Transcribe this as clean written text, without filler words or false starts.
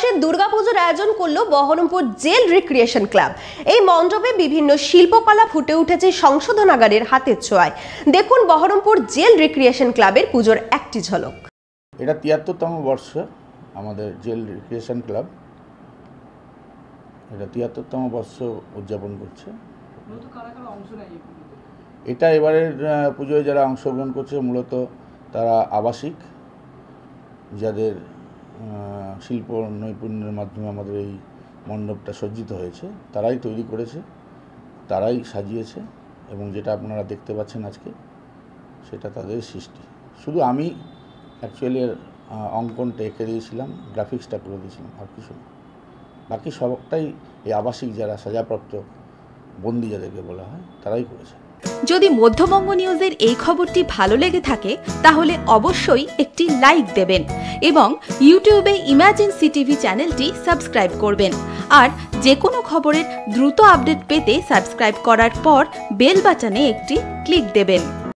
মাসের দুর্গাপুজোর আয়োজন করলো বহরমপুর জেল রিক্রিয়েশন ক্লাব। এই মণ্ডপে বিভিন্ন শিল্পকলা ফুটে উঠেছে সংশোধনাগারের হাতের ছোঁয়ায়। দেখুন বহরমপুর জেল রিক্রিয়েশন ক্লাবের পুজোর একটি ঝলক। এটা ৭৩তম বর্ষ আমাদের জেল রিক্রিয়েশন ক্লাব, এটা ৭৩তম বর্ষ উদযাপন করছে। এটা এবারের পুজোয় যারা অংশগ্রহণ করছে মূলত তারা আবাসিক, যাদের শিল্প নৈপুণ্যের মাধ্যমে আমাদের এই মণ্ডপটা সজ্জিত হয়েছে, তারাই তৈরি করেছে, তারাই সাজিয়েছে এবং যেটা আপনারা দেখতে পাচ্ছেন আজকে সেটা তাদের সৃষ্টি। শুধু আমি অ্যাকচুয়ালি অঙ্কনটা এঁকে দিয়েছিলাম, গ্রাফিক্সটা করে দিয়েছিলাম, আর কিছু না। বাকি সবটাই এই আবাসিক যারা সাজাপ্রাপ্ত বন্দি যাদেরকে বলা হয় তারাই করেছে। যদি মধ্যবঙ্গ নিউজের এই খবরটি ভালো লেগে থাকে তাহলে অবশ্যই একটি লাইক দেবেন এবং ইউটিউবে ইমার্জেন্সি টিভি চ্যানেলটি সাবস্ক্রাইব করবেন। আর যে কোনো খবরের দ্রুত আপডেট পেতে সাবস্ক্রাইব করার পর বেল বাটনে একটি ক্লিক দেবেন।